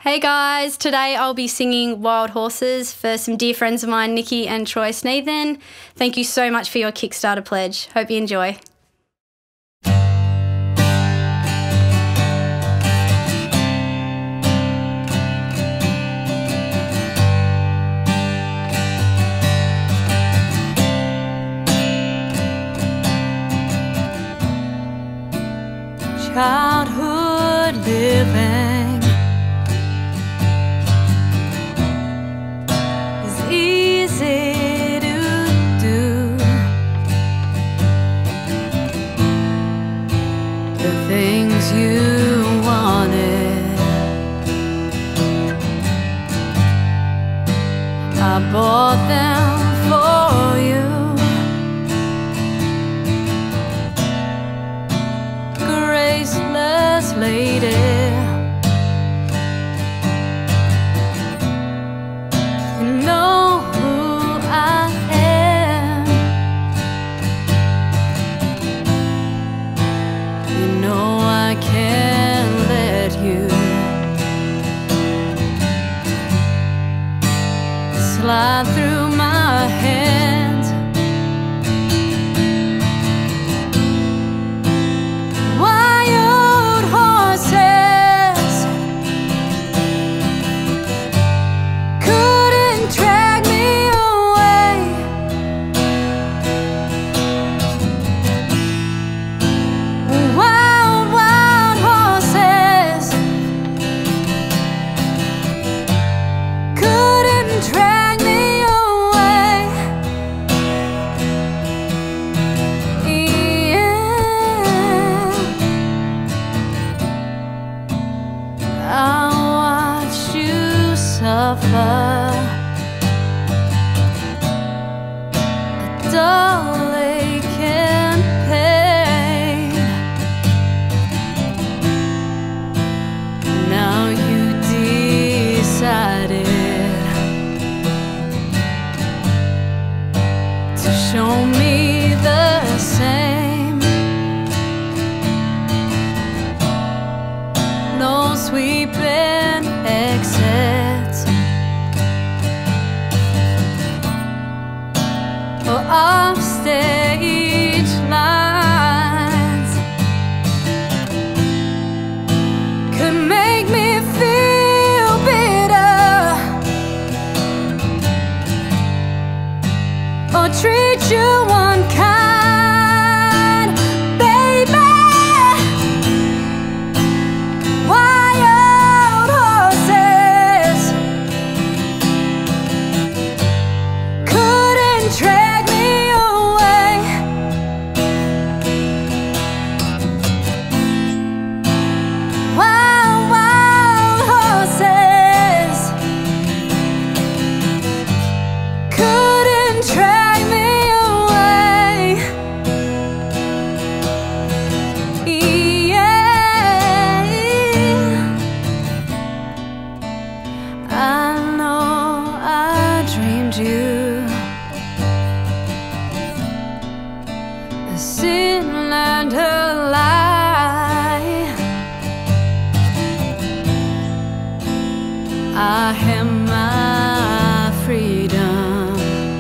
Hey guys, today I'll be singing Wild Horses for some dear friends of mine, Nickie and Troy Snethen. Thank you so much for your Kickstarter pledge. Hope you enjoy. Childhood living is easy to do. The things you wanted, I bought them for you. Graceless lady, you know who I am. You know I can't let you slide through my hands. Wild horses couldn't drag me away. Wild, wild horses couldn't drag me away. I watched you suffer a dull ache and pain. Now you decided to show me the same. No sweeping exits or offstage lines could make me feel bitter or treat you unkind, baby. Wild horses couldn't drag me away. Wild, wild horses couldn't drag me away. Yeah, I know I dreamed you a sin and a lie. I had my freedom,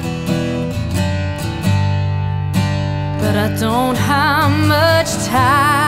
but I don't have much time.